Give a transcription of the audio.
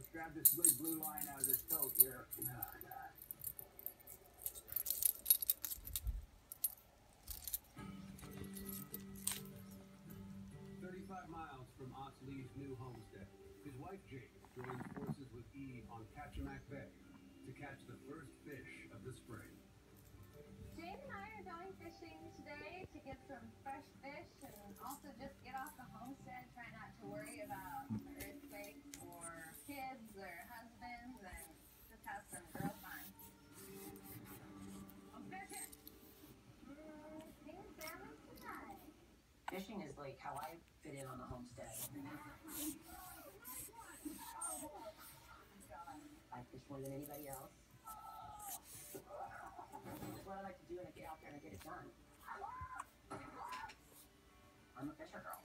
Grab this big blue line out of this tote here. 35 miles from Os Lee's new homestead, his wife Jake joins forces with Eve on Kachemak Bay to catch the first fish of the spring. Jane and I are going fishing today to get some fresh fish and also just get off the homestead, try not to worry about the earthquake or kids or husbands, and just have some girl time. I'm fishing! King salmon tonight. Fishing is like how I fit in on the homestead. I fish more than anybody else. It's what I like to do, and I get out there and I get it done. I'm a fisher girl.